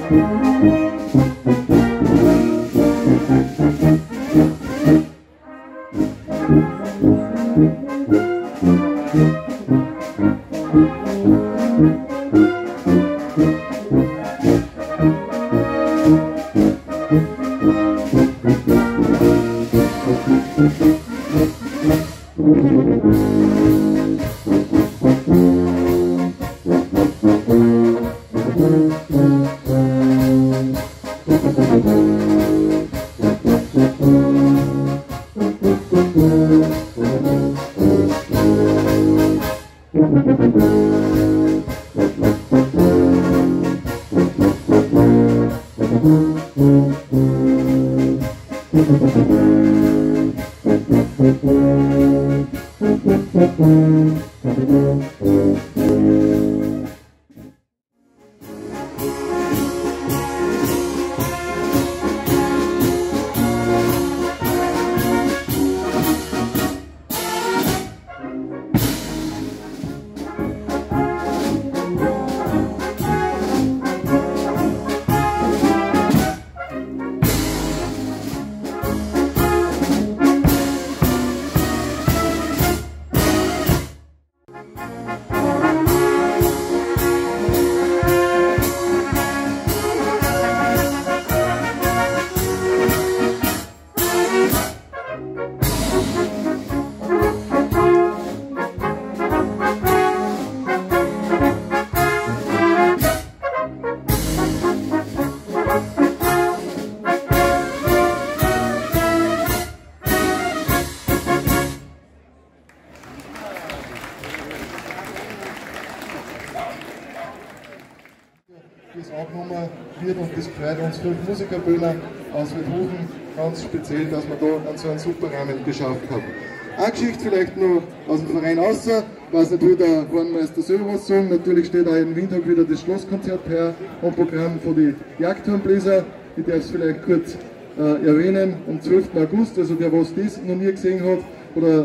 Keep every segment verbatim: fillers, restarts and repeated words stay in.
Das angenommen wird und das freut uns fünf Musikerbühner aus Wildhofen ganz speziell, dass wir da so einen super Rahmen geschafft haben. Eine Geschichte vielleicht noch aus dem Verein außer, was natürlich der Hornmeister selber was sagen. Natürlich steht auch jeden Windtag wieder das Schlosskonzert her am Programm von den Jagdhornbläser. Ich darf es vielleicht kurz äh, erwähnen, am zwölften August, also der was das noch nie gesehen hat oder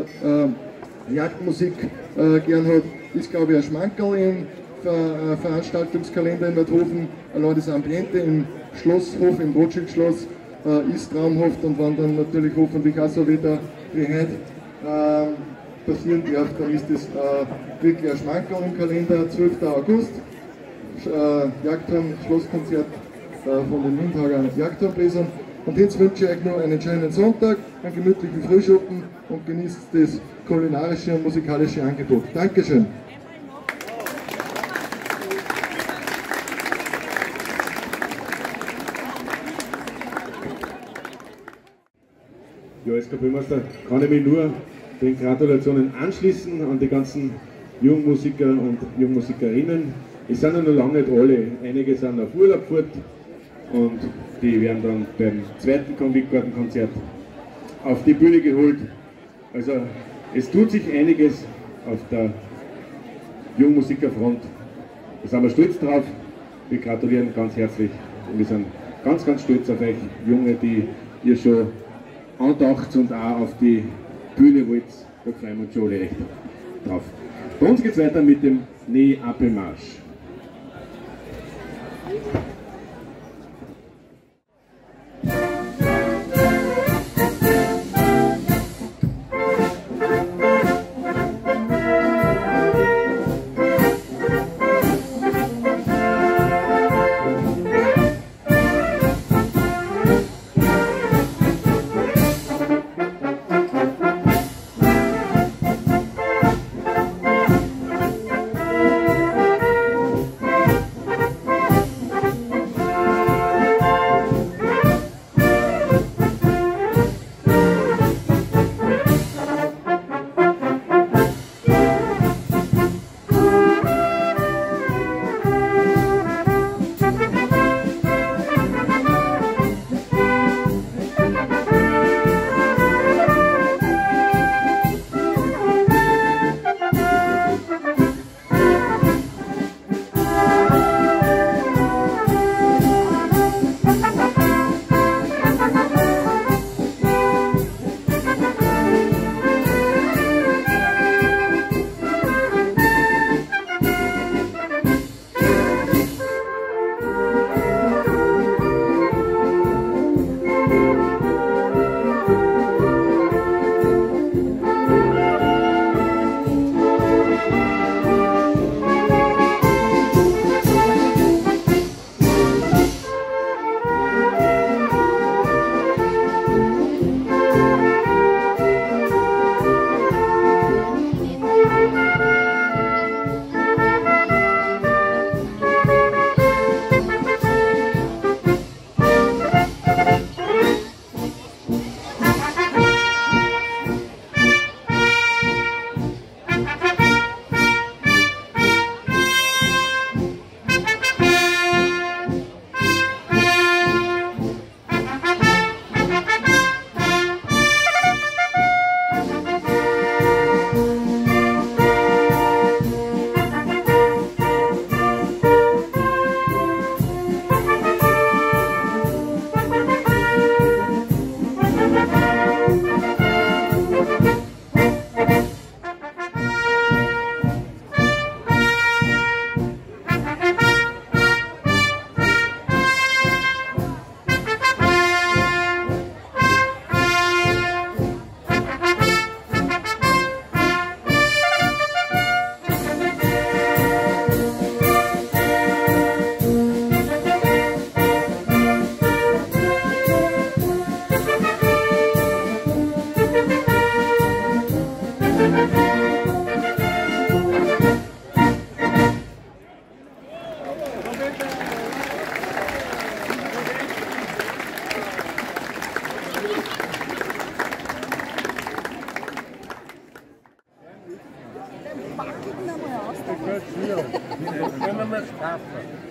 äh, Jagdmusik äh, gern hat, ist glaube ich ein Schmankerl im Ver Veranstaltungskalender in Wildhofen. Allein das Ambiente im Schlosshof, im Rothschild-Schloss äh, ist traumhaft, und wenn dann natürlich hoffentlich auch so wieder wie heute äh, passieren darf, dann ist das äh, wirklich ein Schmankerl im Kalender. zwölften August, äh, Jagdhorn, Schlosskonzert äh, von den Windhager Jagdhornbläsern. Und jetzt wünsche ich euch noch einen schönen Sonntag, einen gemütlichen Frühschoppen und genießt das kulinarische und musikalische Angebot. Dankeschön. Ja, als Kapellmeister kann ich mich nur den Gratulationen anschließen an die ganzen Jungmusiker und Jungmusikerinnen. Es sind ja noch lange nicht alle, einige sind auf Urlaub fort und die werden dann beim zweiten Konviktgartenkonzert auf die Bühne geholt. Also es tut sich einiges auf der Jungmusikerfront. Da sind wir stolz drauf. Wir gratulieren ganz herzlich und wir sind ganz, ganz stolz auf euch Junge, die ihr schon andacht und auch auf die Bühne wollt. Da freuen wir uns schon alle recht drauf. Bei uns geht es weiter mit dem Nee-Appelmarsch.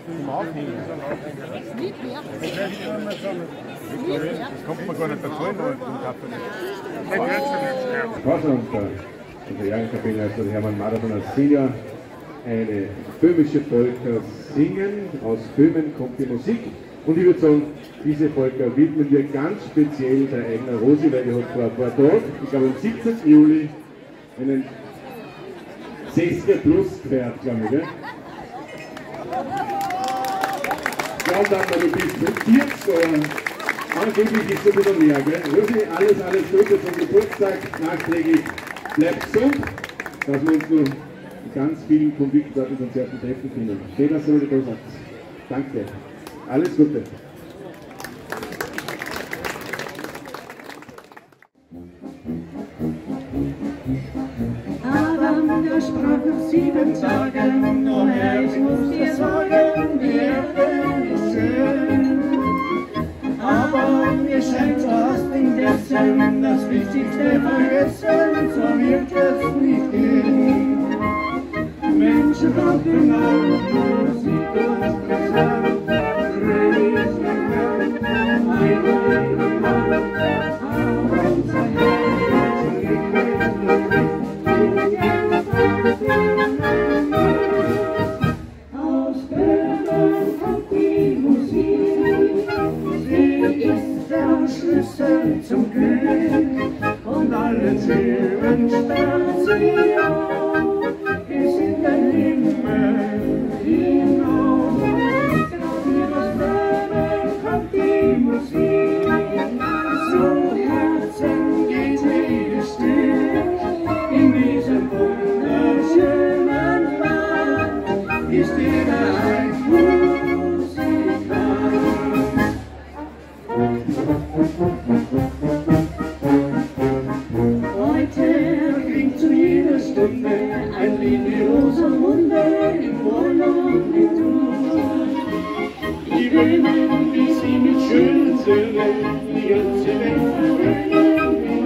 Zum Aufhängen. Das Lied mehr. Das kommt man gar nicht dazu in den Kaffee. Wasser und der Jahreskapellmeister Hermann Mader von der Senior, eine böhmische Polka singen. Aus Böhmen kommt die Musik. Und ich würde sagen, diese Polka widmen wir ganz speziell der eigenen Rosi, weil die hat vor ein paar Tagen, ich glaube am siebzehnten Juli, einen sechziger plus gefeiert, glaube ich, gell? Ja, und dann, du bist vierzig, angeblich ist es ein bisschen mehr, gell? Rosi, alles, alles Gute zum Geburtstag, nachträglich, bleib gesund, dass wir uns noch in ganz vielen Konfliktkonzerten treffen können. Schön, dass du wieder da seid. Danke. Alles Gute. Adam, der sprach nach sieben Tagen, oh Herr, ich muss dir sagen, die Erde ist schön. Aber mir scheint, du hast indessen das Wichtigste vergessen, so wird es nicht gehen. Menschen brauchen auch Musik und Gesang. Aus Böhmen kommt die Musik, sie ist der Schlüssel zum Glück und alle Türen sperrt sie auf, bis in den Himmel hinauf. Aus Böhmen kommt die Musik, so Herzen geht jedes Stück in diesem wunderschönen Land, ist jeder ein Musiker. Heute klingt zu jeder Stunde ein Lied wie Rosamunde im Urlaub mit Tour. Die Böhmen, wie sie mit schönen Söhnen die ganze Welt verwöhnen, wie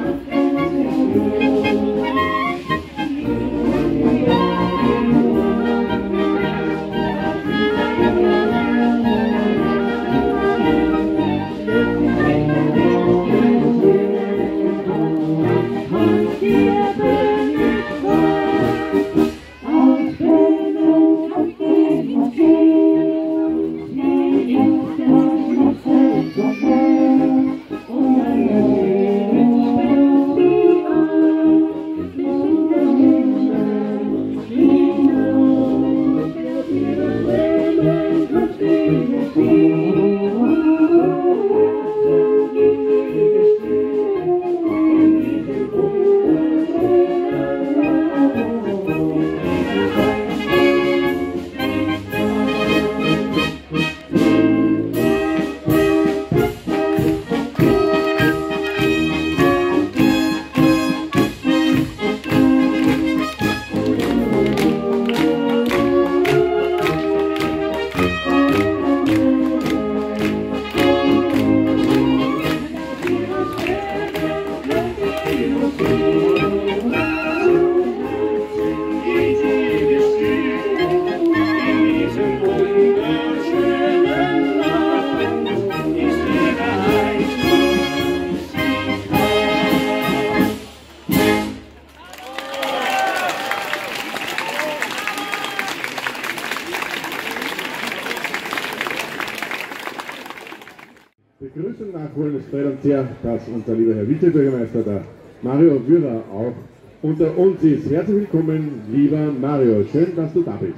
Begrüßung nachholen, es freut uns sehr, dass unser lieber Herr Vizebürgermeister, der Mario Würer, auch unter uns ist. Herzlich willkommen, lieber Mario, schön, dass du da bist.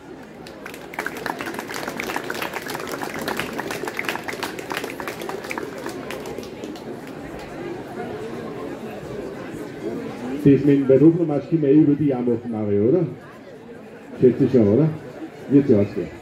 Das mit dem Berufsmarsch können wir über die Jahr machen, Mario, oder? Schätze ich schon, oder? Wird sie ausgehen.